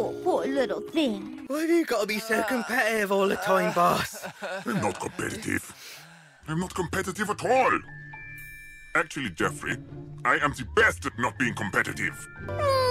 Poor little thing. Why do you gotta be so competitive all the time, boss? I'm not competitive. I'm not competitive at all. Actually, Jeffrey, I am the best at not being competitive.